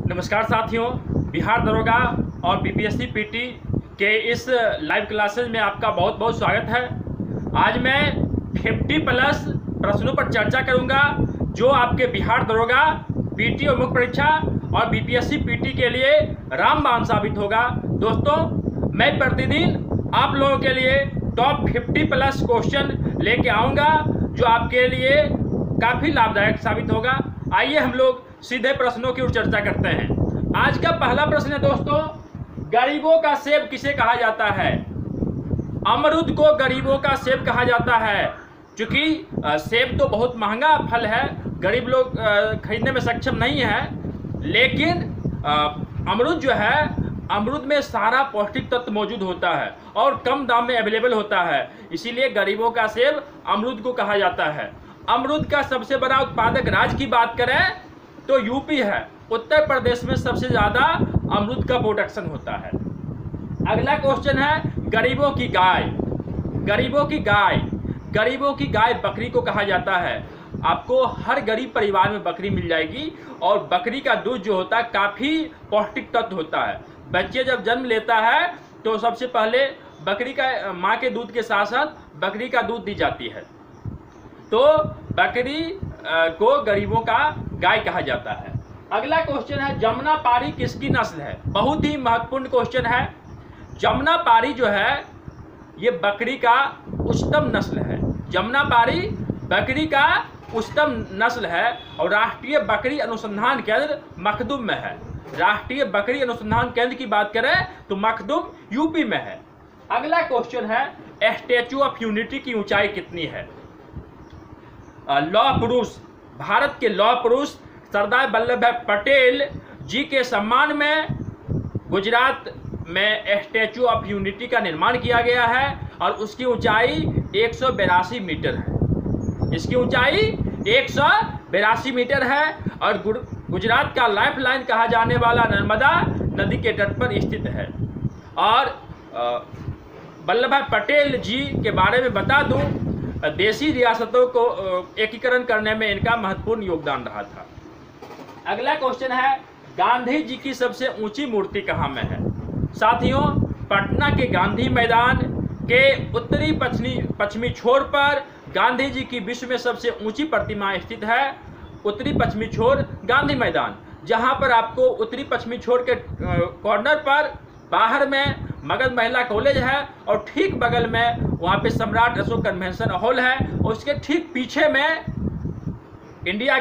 नमस्कार साथियों, बिहार दरोगा और बीपीएससी पीटी के इस लाइव क्लासेज में आपका बहुत बहुत स्वागत है। आज मैं 50+ प्रश्नों पर चर्चा करूंगा जो आपके बिहार दरोगा, पीटी और मुख्य परीक्षा और बीपीएससी पीटी के लिए रामबाण साबित होगा। दोस्तों, मैं प्रतिदिन आप लोगों के लिए टॉप 50+ क्वेश्चन लेके आऊँगा जो आपके लिए काफ़ी लाभदायक साबित होगा। आइए हम लोग सीधे प्रश्नों की ओर चर्चा करते हैं। आज का पहला प्रश्न है दोस्तों, गरीबों का सेब किसे कहा जाता है? अमरूद को गरीबों का सेब कहा जाता है, क्योंकि सेब तो बहुत महंगा फल है, गरीब लोग खरीदने में सक्षम नहीं है। लेकिन अमरूद जो है, अमरूद में सारा पौष्टिक तत्व मौजूद होता है और कम दाम में अवेलेबल होता है, इसीलिए गरीबों का सेब अमरूद को कहा जाता है। अमरूद का सबसे बड़ा उत्पादक राज्य की बात करें तो यूपी है। उत्तर प्रदेश में सबसे ज़्यादा अमरूद का प्रोडक्शन होता है। अगला क्वेश्चन है, गरीबों की गाय। गरीबों की गाय, गरीबों की गाय बकरी को कहा जाता है। आपको हर गरीब परिवार में बकरी मिल जाएगी और बकरी का दूध जो होता है काफ़ी पौष्टिक तत्व होता है। बच्चे जब जन्म लेता है तो सबसे पहले बकरी का, माँ के दूध के साथ साथ बकरी का दूध दी जाती है, तो बकरी को गरीबों का गाय कहा जाता है। अगला क्वेश्चन है, जमुनापारी किसकी नस्ल है? बहुत ही महत्वपूर्ण क्वेश्चन है। जमुनापारी जो है ये बकरी का उच्चतम नस्ल है। जमुनापारी बकरी का उच्चतम नस्ल है और राष्ट्रीय बकरी अनुसंधान केंद्र मखदुम में है। राष्ट्रीय बकरी अनुसंधान केंद्र की बात करें तो मखदुम यूपी में है। अगला क्वेश्चन है, स्टैचू ऑफ यूनिटी की ऊंचाई कितनी है? लौह पुरुष, भारत के लौह पुरुष सरदार वल्लभ भाई पटेल जी के सम्मान में गुजरात में स्टैचू ऑफ यूनिटी का निर्माण किया गया है और उसकी ऊंचाई 182 मीटर है। इसकी ऊंचाई 182 मीटर है और गुजरात का लाइफलाइन कहा जाने वाला नर्मदा नदी के तट पर स्थित है। और वल्लभ भाई पटेल जी के बारे में बता दूं, देशी रियासतों को एकीकरण करने में इनका महत्वपूर्ण योगदान रहा था। अगला क्वेश्चन है, गांधी जी की सबसे ऊंची मूर्ति कहाँ में है? साथियों, पटना के गांधी मैदान के उत्तरी पश्चिमी छोर पर गांधी जी की विश्व में सबसे ऊंची प्रतिमा स्थित है। उत्तरी पश्चिमी छोर गांधी मैदान, जहां पर आपको उत्तरी पश्चिमी छोर के कॉर्नर पर बाहर में मगध महिला कॉलेज है और ठीक बगल में वहाँ पे सम्राट अशोक कन्वेंशन हॉल है और उसके ठीक पीछे में इंडिया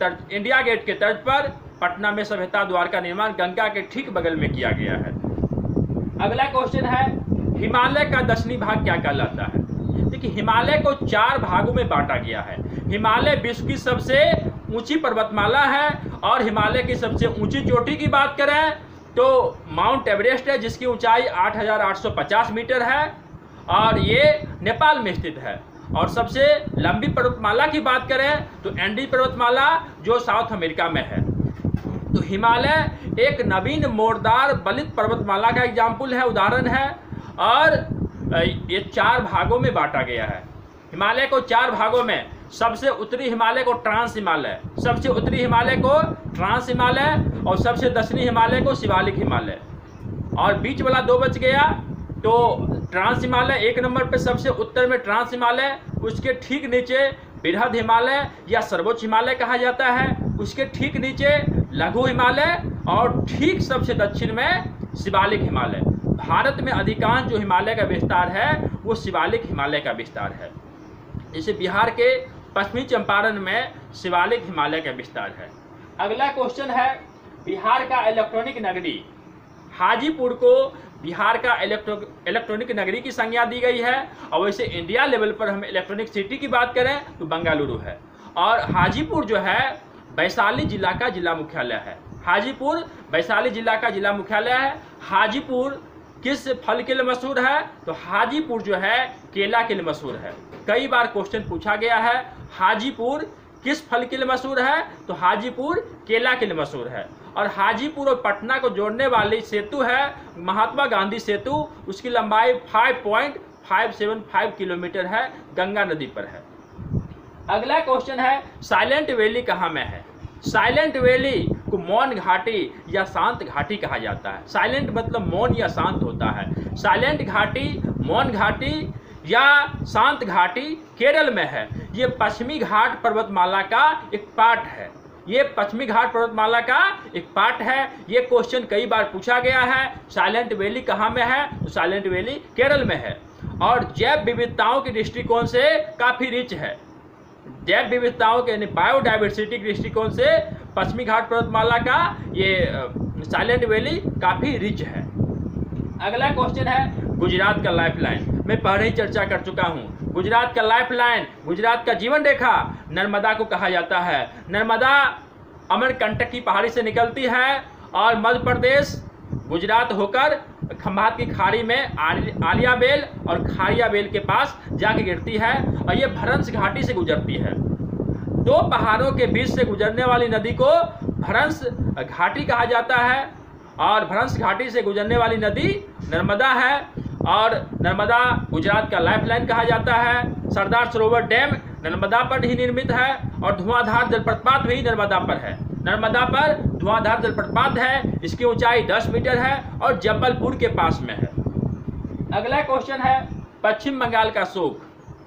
गेट के तर्ज पर पटना में सभ्यता द्वार का निर्माण गंगा के ठीक बगल में किया गया है। अगला क्वेश्चन है, हिमालय का दक्षिणी भाग क्या कहलाता है? देखिए, हिमालय को 4 भागों में बांटा गया है। हिमालय विश्व की सबसे ऊंची पर्वतमाला है और हिमालय की सबसे ऊंची चोटी की बात करें तो माउंट एवरेस्ट है, जिसकी ऊंचाई 8850 मीटर है और ये नेपाल में स्थित है। और सबसे लंबी पर्वतमाला की बात करें तो एंडी पर्वतमाला जो साउथ अमेरिका में है। तो हिमालय एक नवीन मोड़दार बलित पर्वतमाला का एग्जाम्पल है, उदाहरण है, और ये 4 भागों में बांटा गया है। हिमालय को 4 भागों में, सबसे उत्तरी हिमालय को ट्रांस हिमालय, सबसे उत्तरी हिमालय को ट्रांस हिमालय और सबसे दक्षिणी हिमालय को शिवालिक हिमालय, और बीच वाला 2 बच गया। तो ट्रांस हिमालय 1 नंबर पे सबसे उत्तर में ट्रांस हिमालय, उसके ठीक नीचे बृहद हिमालय या सर्वोच्च हिमालय कहा जाता है, उसके ठीक नीचे लघु हिमालय और ठीक सबसे दक्षिण में शिवालिक हिमालय। भारत में अधिकांश जो हिमालय का विस्तार है वो शिवालिक हिमालय का विस्तार है। जैसे बिहार के पश्चिमी चंपारण में शिवालिक हिमालय का विस्तार है। अगला क्वेश्चन है, बिहार का इलेक्ट्रॉनिक नगरी। हाजीपुर को बिहार का इलेक्ट्रॉनिक नगरी की संज्ञा दी गई है और वैसे इंडिया लेवल पर हम इलेक्ट्रॉनिक सिटी की बात करें तो बेंगलुरु है। और हाजीपुर जो है वैशाली जिला का जिला मुख्यालय है। हाजीपुर वैशाली जिला का जिला मुख्यालय है। हाजीपुर किस फल के लिए मशहूर है? तो हाजीपुर जो है केला के लिए मशहूर है। कई बार क्वेश्चन पूछा गया है, हाजीपुर किस फल के लिए मशहूर है? तो हाजीपुर केला के लिए मशहूर है। और हाजीपुर और पटना को जोड़ने वाली सेतु है महात्मा गांधी सेतु, उसकी लंबाई 5.575 किलोमीटर है, गंगा नदी पर है। अगला क्वेश्चन है, साइलेंट वैली कहाँ में है? साइलेंट वैली को मौन घाटी या शांत घाटी कहा जाता है। साइलेंट मतलब मौन या शांत होता है। साइलेंट घाटी, मौन घाटी या शांत घाटी केरल में है। ये पश्चिमी घाट पर्वतमाला का एक पार्ट है। ये पश्चिमी घाट पर्वतमाला का एक पार्ट है। ये क्वेश्चन कई बार पूछा गया है। साइलेंट वैली कहाँ में है? तो साइलेंट वैली केरल में है। और जैव विविधताओं के दृष्टिकोण से काफ़ी रिच है। जैव विविधताओं के यानी बायोडाइवर्सिटी के दृष्टिकोण से पश्चिमी घाट पर्वतमाला का ये साइलेंट वैली काफ़ी रिच है। अगला क्वेश्चन है गुजरात का लाइफलाइन। मैं पहले ही चर्चा कर चुका हूँ। गुजरात का लाइफलाइन, गुजरात का जीवन रेखा नर्मदा को कहा जाता है। नर्मदा अमरकंटक की पहाड़ी से निकलती है और मध्य प्रदेश गुजरात होकर खंभात की खाड़ी में आलिया बेल और खारिया बेल के पास जाके गिरती है और ये भ्रंश घाटी से गुजरती है। दो पहाड़ों के बीच से गुजरने वाली नदी को भ्रंश घाटी कहा जाता है और भ्रंश घाटी से गुजरने वाली नदी नर्मदा है और नर्मदा गुजरात का लाइफलाइन कहा जाता है। सरदार सरोवर डैम नर्मदा पर ही निर्मित है और धुआंधार जलप्रपात भी नर्मदा पर है। नर्मदा पर धुआंधार जलप्रपात है। इसकी ऊंचाई 10 मीटर है और जबलपुर के पास में है। अगला क्वेश्चन है पश्चिम बंगाल का शोक।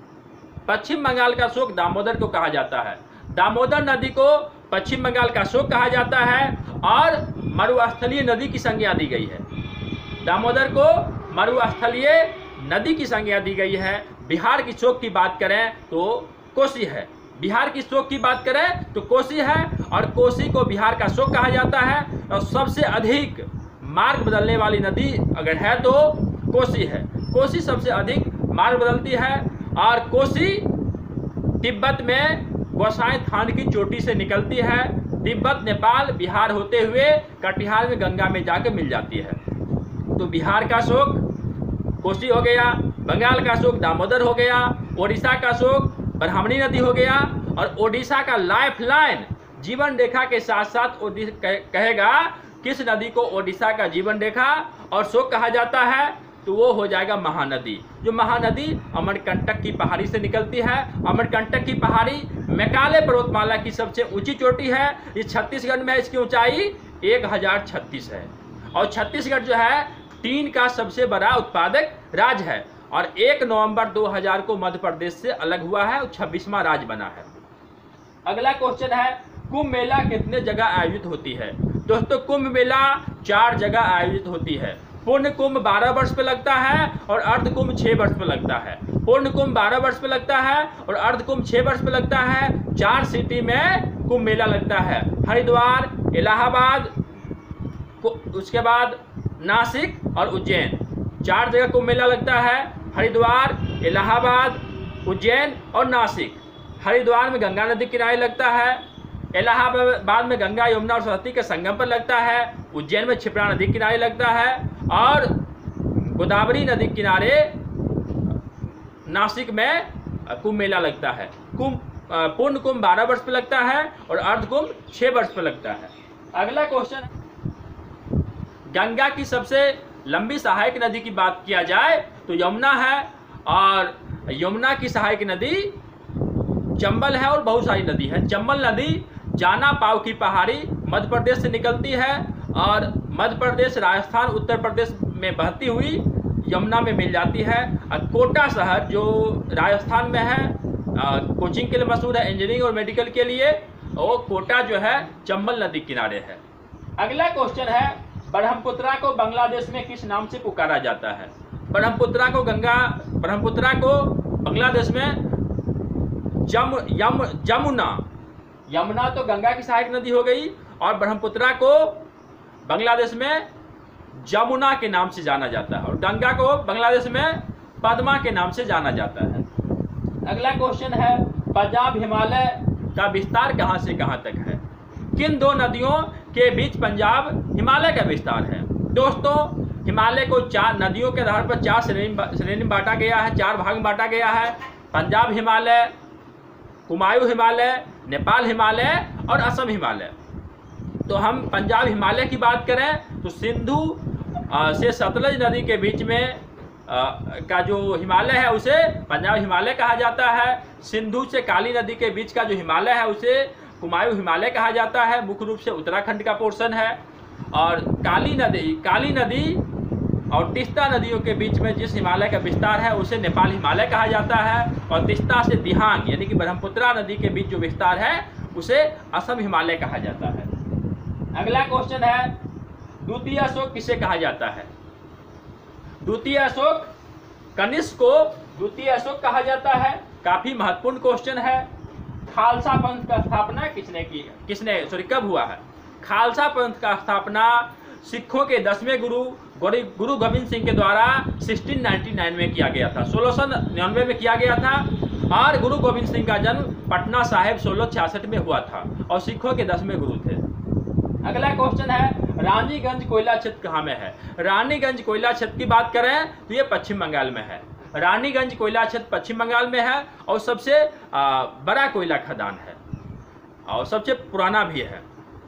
पश्चिम बंगाल का शोक दामोदर को कहा जाता है। दामोदर नदी को पश्चिम बंगाल का शोक कहा जाता है और मरुस्थलीय नदी की संज्ञा दी गई है। दामोदर को मरुस्थलीय नदी की संज्ञा दी गई है। बिहार की शोक की बात करें तो कोसी है। बिहार की शोक की बात करें तो कोसी है और कोसी को बिहार का शोक कहा जाता है। और सबसे अधिक मार्ग बदलने वाली नदी अगर है तो कोसी है। कोसी सबसे अधिक मार्ग बदलती है और कोसी तिब्बत में गोसाई थान की चोटी से निकलती है। तिब्बत, नेपाल, बिहार होते हुए कटिहार में गंगा में जाके मिल जाती है। तो बिहार का शोक कोसी हो गया, बंगाल का शोक दामोदर हो गया, ओडिशा का शोक ब्राह्मणी नदी हो गया और ओडिशा का लाइफलाइन जीवन रेखा के साथ साथ कहेगा किस नदी को ओडिशा का जीवन रेखा और शोक कहा जाता है तो वो हो जाएगा महानदी। जो महानदी अमरकंटक की पहाड़ी से निकलती है। अमरकंटक की पहाड़ी मेघालय पर्वतमाला की सबसे ऊंची चोटी है। ये छत्तीसगढ़ में है। इसकी ऊंचाई 1036 है और छत्तीसगढ़ जो है टीन का सबसे बड़ा उत्पादक राज्य है और 1 नवंबर 2000 को मध्य प्रदेश से अलग हुआ है और 26वां राज्य बना है। अगला क्वेश्चन है कुंभ मेला कितने जगह आयोजित होती है? दोस्तों कुंभ मेला 4 जगह आयोजित होती है। पूर्ण कुंभ 12 वर्ष पे लगता है और अर्ध कुंभ 6 वर्ष पे लगता है। पूर्ण कुंभ 12 वर्ष पे लगता है और अर्ध कुंभ 6 वर्ष पे लगता है। 4 सिटी में कुंभ मेला लगता है। हरिद्वार, इलाहाबाद, उसके बाद नासिक और उज्जैन। 4 जगह कुंभ मेला लगता है। हरिद्वार, इलाहाबाद, उज्जैन और नासिक। हरिद्वार में गंगा नदी किनारे लगता है। इलाहाबाद में गंगा, यमुना और सरस्वती के संगम पर लगता है। उज्जैन में क्षिप्रा नदी किनारे लगता है और गोदावरी नदी किनारे नासिक में कुंभ मेला लगता है। पूर्ण कुंभ 12 वर्ष पे लगता है और अर्ध कुंभ 6 वर्ष पे लगता है। अगला क्वेश्चन, गंगा की सबसे लंबी सहायक नदी की बात किया जाए तो यमुना है और यमुना की सहायक नदी चंबल है और बहुत सारी नदी है। चंबल नदी जाना पाव की पहाड़ी मध्य प्रदेश से निकलती है और मध्य प्रदेश, राजस्थान, उत्तर प्रदेश में बहती हुई यमुना में मिल जाती है। कोटा शहर जो राजस्थान में है, कोचिंग के लिए मशहूर है, इंजीनियरिंग और मेडिकल के लिए, वो कोटा जो है चंबल नदी किनारे है। अगला क्वेश्चन है ब्रह्मपुत्रा को बांग्लादेश में किस नाम से पुकारा जाता है? ब्रह्मपुत्रा को बांग्लादेश में यमुना तो गंगा की सहायक नदी हो गई और ब्रह्मपुत्रा को बांग्लादेश में जमुना के नाम से जाना जाता है और गंगा को बांग्लादेश में पद्मा के नाम से जाना जाता है। अगला क्वेश्चन है पंजाब हिमालय का विस्तार कहां से कहां तक है? किन 2 नदियों के बीच पंजाब हिमालय का विस्तार है? दोस्तों हिमालय को 4 नदियों के आधार पर 4 श्रेणी में बांटा गया है, 4 भाग में बांटा गया है। पंजाब हिमालय, कुमायूं हिमालय, नेपाल हिमालय और असम हिमालय। तो हम पंजाब हिमालय की बात करें तो सिंधु से सतलज नदी के बीच में का जो हिमालय है उसे पंजाब हिमालय कहा जाता है। सिंधु से काली नदी के बीच का जो हिमालय है उसे कुमायूं हिमालय कहा जाता है, मुख्य रूप से उत्तराखंड का पोर्शन है। और काली नदी और तिस्ता नदियों के बीच में जिस हिमालय का विस्तार है उसे नेपाल हिमालय कहा जाता है। और तिस्ता से दिहांग यानी कि ब्रह्मपुत्रा नदी के बीच जो विस्तार है उसे असम हिमालय कहा जाता है। अगला क्वेश्चन है, द्वितीय अशोक किसे कहा जाता है? द्वितीय अशोक, कनिष्क को द्वितीय अशोक कहा जाता है। काफी महत्वपूर्ण क्वेश्चन है। खालसा पंथ का स्थापना कब हुआ है? खालसा पंथ का स्थापना सिखों के 10वें गुरु गोविंद सिंह के द्वारा 1699 में किया गया था, 1699 में किया गया था। और गुरु गोविंद सिंह का जन्म पटना साहिब 1666 में हुआ था और सिखों के 10वें गुरु थे। अगला क्वेश्चन है, रानीगंज कोयला क्षेत्र कहाँ में है? रानीगंज कोयला क्षेत्र की बात करें तो ये पश्चिम बंगाल में है। रानीगंज कोयला क्षेत्र पश्चिम बंगाल में है और सबसे बड़ा कोयला खदान है और सबसे पुराना भी है।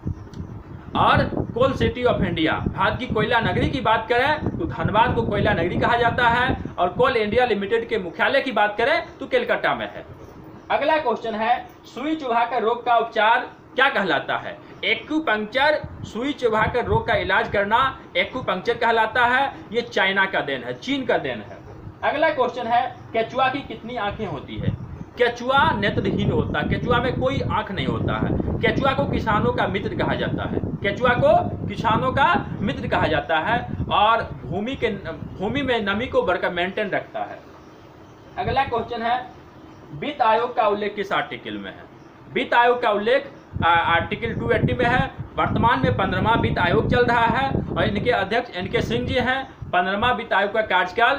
और coal city of India, Bharat की कोयला नगरी की बात करें तो धनबाद को कोयला नगरी कहा जाता है। और कोल इंडिया लिमिटेड के मुख्यालय की बात करें तो कलकत्ता में है। अगला क्वेश्चन है, सुई चुभाकर रोग का उपचार क्या कहलाता है? एक्यूपंक्चर, सुई चुभाकर रोग का इलाज करना एक्यूपंक्चर कहलाता है। ये चाइना का देन है, चीन का देन है। अगला क्वेश्चन है, केचुआ की कितनी आंखें होती है? केचुआ नेत्रहीन होता है, केचुआ में कोई आंख नहीं होता है। केचुआ को किसानों का मित्र कहा जाता है, केचुआ को किसानों का मित्र कहा जाता है और भूमि में नमी को बरकरार मेंटेन रखता है। अगला क्वेश्चन है, वित्त आयोग का उल्लेख किस आर्टिकल में है? वित्त आयोग का उल्लेख आर्टिकल 280 में है। वर्तमान में 15वां वित्त आयोग चल रहा है और इनके अध्यक्ष एन के सिंह जी हैं। 15वां वित्त आयोग का कार्यकाल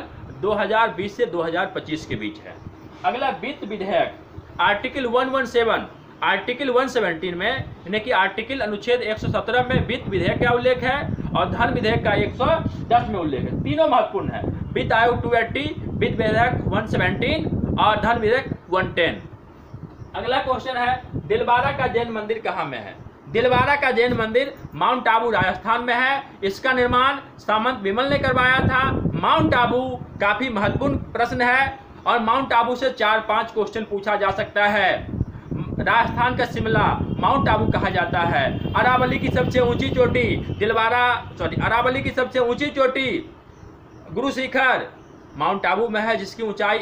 2020 से 2025 के बीच है। अगला वित्त विधेयक, आर्टिकल 117, आर्टिकल 117 में यानी कि आर्टिकल अनुच्छेद 117 में वित्त विधेयक का उल्लेख है और धन विधेयक का 110 में उल्लेख है। तीनों महत्वपूर्ण है, वित्त आयोग 280, वित्त विधेयक 117 और धन विधेयक 110। अगला क्वेश्चन है, दिलवारा का जैन मंदिर कहाँ में है? दिलवारा का जैन मंदिर माउंट आबू राजस्थान में है। इसका निर्माण सामंत विमल ने करवाया था। माउंट आबू काफी महत्वपूर्ण प्रश्न है और माउंट आबू से 4-5 क्वेश्चन पूछा जा सकता है। राजस्थान का शिमला माउंट आबू कहा जाता है। अरावली की सबसे ऊंची चोटी अरावली की सबसे ऊंची चोटी गुरु शिखर माउंट आबू में है, जिसकी ऊंचाई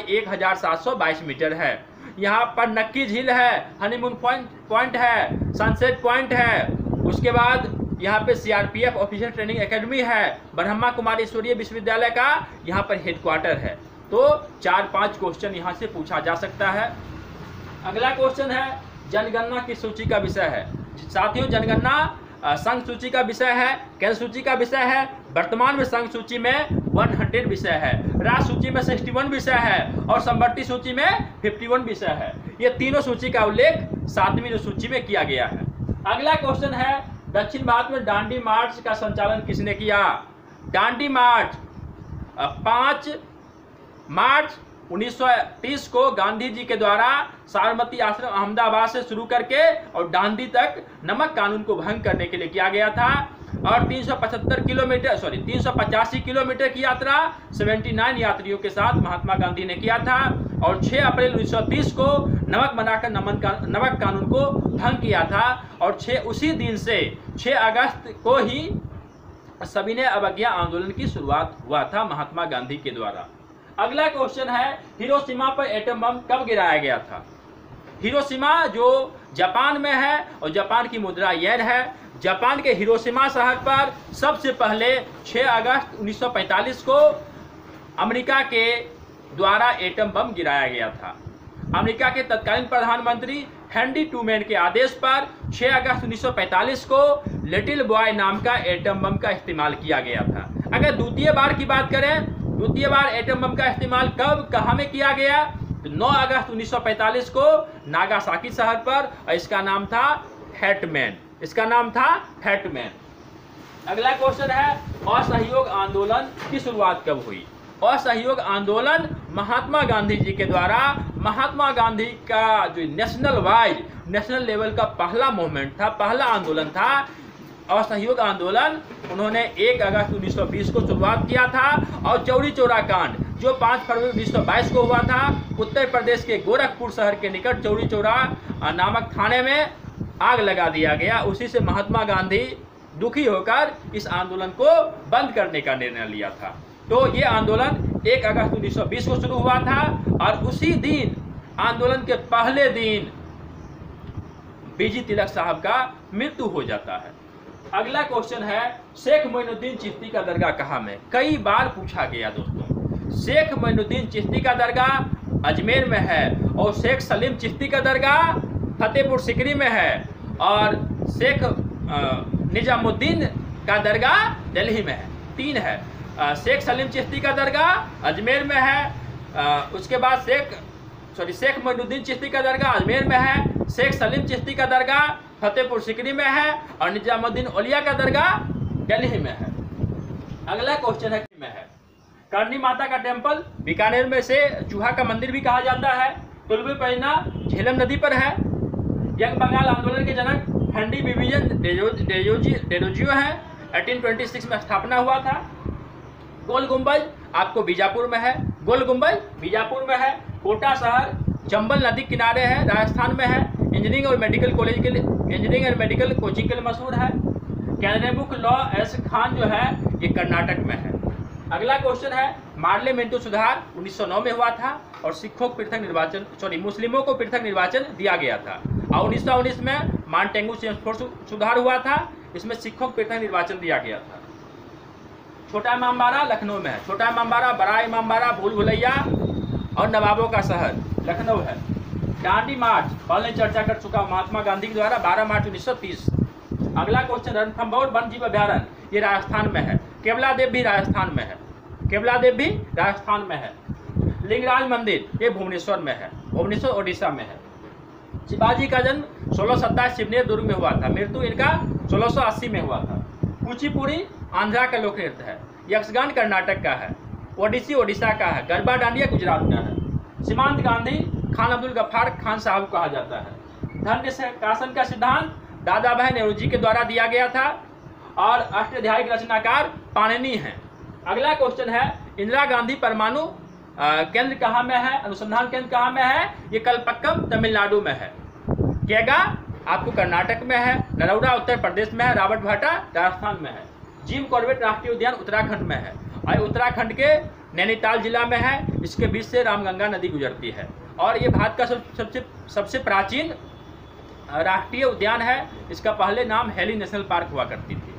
1722 मीटर है। यहाँ पर नक्की झील है, हनीमून पॉइंट है, सनसेट पॉइंट है। उसके बाद यहाँ पे सीआरपीएफ ऑफिसर ट्रेनिंग एकेडमी है। ब्रह्मा कुमारी ईश्वरीय विश्वविद्यालय का यहाँ पर हेडक्वार्टर है। तो 4-5 क्वेश्चन यहाँ से पूछा जा सकता है। अगला क्वेश्चन है, जनगणना किस सूची का विषय है? साथियों, जनगणना संघ सूची का विषय है, केंद्र सूची का विषय है। वर्तमान में संघ सूची में 100 विषय है, राज्य सूची में 61 विषय है और संवर्ती सूची में 51 विषय है। ये तीनों सूची का उल्लेख 7वीं सूची में किया गया है। अगला क्वेश्चन है, दक्षिण भारत में दांडी मार्च का संचालन किसने किया? दांडी मार्च 5 मार्च 1930 को गांधी जी के द्वारा साबरमती आश्रम अहमदाबाद से शुरू करके और दांडी तक नमक कानून को भंग करने के लिए किया गया था। और 385 किलोमीटर की यात्रा 79 यात्रियों के साथ महात्मा गांधी ने किया था और 6 अप्रैल 1930 को नमक बनाकर नमक कानून को भंग किया था। और उसी दिन से 6 अगस्त को ही सविनय अवज्ञा आंदोलन की शुरुआत हुआ था महात्मा गांधी के द्वारा। अगला क्वेश्चन है, हिरोशिमा पर एटम बम कब गिराया गया था? हिरोशिमा जो जापान में है और जापान की मुद्रा येन है। जापान के हिरोशिमा शहर पर सबसे पहले 6 अगस्त 1945 को अमेरिका के द्वारा एटम बम गिराया गया था। अमेरिका के तत्कालीन प्रधानमंत्री हेनरी ट्रूमैन के आदेश पर 6 अगस्त 1945 को लिटिल बॉय नाम का एटम बम का इस्तेमाल किया गया था। अगर द्वितीय बार की बात करें, द्वितीय बार एटम बम का इस्तेमाल कब कहाँ में किया गया? तो 9 अगस्त 1945 को नागासाकी शहर पर और इसका नाम था फैटमैन। अगला क्वेश्चन है, असहयोग आंदोलन की शुरुआत कब हुई? असहयोग आंदोलन महात्मा गांधी जी के द्वारा, महात्मा गांधी का जो नेशनल लेवल का पहला मूवमेंट था, पहला आंदोलन था असहयोग आंदोलन। उन्होंने 1 अगस्त 1920 को शुरुआत किया था और चौरी चौरा कांड जो 5 फरवरी 1922 को हुआ था, उत्तर प्रदेश के गोरखपुर शहर के निकट चौरी चौरा नामक थाने में आग लगा दिया गया। उसी से महात्मा गांधी दुखी होकर इस आंदोलन को बंद करने का निर्णय लिया था। तो ये आंदोलन 1 अगस्त 1920 को शुरू हुआ था और उसी दिन, आंदोलन के पहले दिन, बीजी तिलक साहब का मृत्यु हो जाता है। अगला क्वेश्चन है, शेख मोइनुद्दीन चिश्ती का दरगाह कहाँ में? कई बार पूछा गया दोस्तों। शेख मोइनुद्दीन चिश्ती का दरगाह अजमेर में है और शेख सलीम चिश्ती का दरगाह फतेहपुर सिकरी में है और शेख निजामुद्दीन का दरगाह दिल्ली में है। 3 है। शेख सलीम चिश्ती का दरगाह अजमेर में है, उसके बाद शेख मोइनुद्दीन चिश्ती का दरगाह अजमेर में है, शेख सलीम चिश्ती का दरगाह फतेहपुर सिकरी में है और निजामुद्दीन औलिया का दरगाह दिल्ली में है। अगला क्वेश्चन है करणी माता का टेम्पल बीकानेर में से चूहा का मंदिर भी कहा जाता है। तुलबी परिना झेलम नदी पर है। यंग बंगाल आंदोलन के जनक हेनरी विवियन डेरोजियो है। 1826 में स्थापना हुआ था। गोल गुंबज आपको बीजापुर में है। गोल गुंबज बीजापुर में है। कोटा शहर चंबल नदी किनारे है, राजस्थान में है। इंजीनियरिंग और मेडिकल कोचिंग के लिए मशहूर है। कैनरेबुक लॉ एस खान जो है ये कर्नाटक में है। अगला क्वेश्चन है, पार्लियामेंटरी सुधार 1909 में हुआ था और मुस्लिमों को पृथक निर्वाचन दिया गया था। और 1919 में मानटेंगू सुधार हुआ था, इसमें सिखों को पृथक निर्वाचन दिया गया था। छोटा इमामबाड़ा लखनऊ में है। छोटा इमामबाड़ा, बड़ा इमामबाड़ा, भूल भुलैया और नवाबों का शहर लखनऊ है। दांडी मार्च पहले चर्चा कर चुका, महात्मा गांधी के द्वारा 12 मार्च 1930। अगला क्वेश्चन, रणथंभौर वन जीव अभ्यारण्य ये राजस्थान में है। केवला देव भी राजस्थान में है। केवला देव भी राजस्थान में है। लिंगराज मंदिर ये भुवनेश्वर में है। भुवनेश्वर ओडिशा में है। शिवाजी का जन्म 1627 शिवनेर दुर्ग में हुआ था। मृत्यु इनका 1680 में हुआ था। कुचिपुड़ी आंध्रा का लोक नृत्य है। यक्षगान कर्नाटक का है। ओडिसी ओडिशा का है। गरबा डांडिया गुजरात का है। सीमांत गांधी खान अब्दुल गफ्फार खान साहब कहा जाता है। धन्य शासन का सिद्धांत दादा भाई नेहरू जी के द्वारा दिया गया था और अष्टाध्यायी रचनाकार पाणिनि हैं। अगला क्वेश्चन है, इंदिरा गांधी परमाणु केंद्र कहाँ में है? अनुसंधान केंद्र कहाँ में है? ये कलपक्कम तमिलनाडु में है। केगा आपको कर्नाटक में है। नरौरा उत्तर प्रदेश में है। रावतभाटा राजस्थान में है। जिम कॉर्बेट राष्ट्रीय उद्यान उत्तराखंड में है और उत्तराखंड के नैनीताल जिला में है। इसके बीच से रामगंगा नदी गुजरती है और ये भारत का सबसे प्राचीन राष्ट्रीय उद्यान है। इसका पहले नाम हेली नेशनल पार्क हुआ करती थी।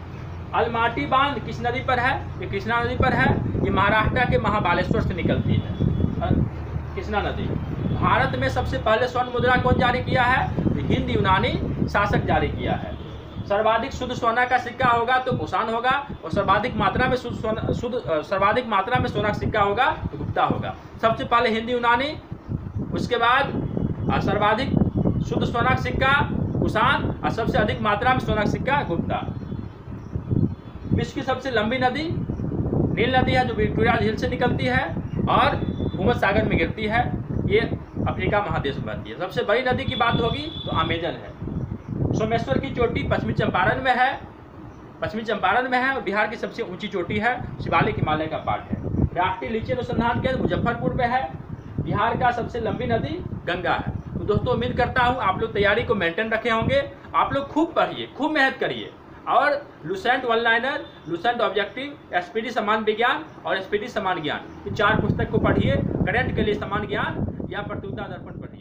अलमाटी बांध किस नदी पर है? ये कृष्णा नदी पर है। ये महाराष्ट्र के महाबालेश्वर से निकलती है कृष्णा नदी। भारत में सबसे पहले स्वर्ण मुद्रा कौन जारी किया है? हिंद यूनानी शासक जारी किया है। सर्वाधिक शुद्ध सोना का सिक्का होगा तो कुषाण होगा और सर्वाधिक मात्रा में सर्वाधिक मात्रा में सोना का सिक्का होगा तो गुप्ता होगा। सबसे पहले हिंद यूनानी, उसके बाद सर्वाधिक शुद्ध सोना का सिक्का कुषाण और सबसे अधिक मात्रा में सोना का सिक्का गुप्ता। विश्व की सबसे लंबी नदी नील नदी है जो विक्टोरिया झील से निकलती है और भूमध्य सागर में गिरती है। ये अफ्रीका महादेश में बहती है। सबसे बड़ी नदी की बात होगी तो अमेजन है। सोमेश्वर की चोटी पश्चिमी चंपारण में है और बिहार की सबसे ऊंची चोटी है। शिवालिक हिमालय का पार्ट है। राष्ट्रीय लीची अनुसंधान केंद्र मुजफ्फरपुर में है। बिहार का सबसे लंबी नदी गंगा है। तो दोस्तों उम्मीद करता हूँ आप लोग तैयारी को मेंटेन रखे होंगे। आप लोग खूब पढ़िए, खूब मेहनत करिए और Lucent one liner, Lucent objective, SPD समान विज्ञान और एसपीडी समान ज्ञान, ये 4 पुस्तक को पढ़िए। करंट के लिए समान ज्ञान या प्रतियोगिता दर्पण पढ़िए।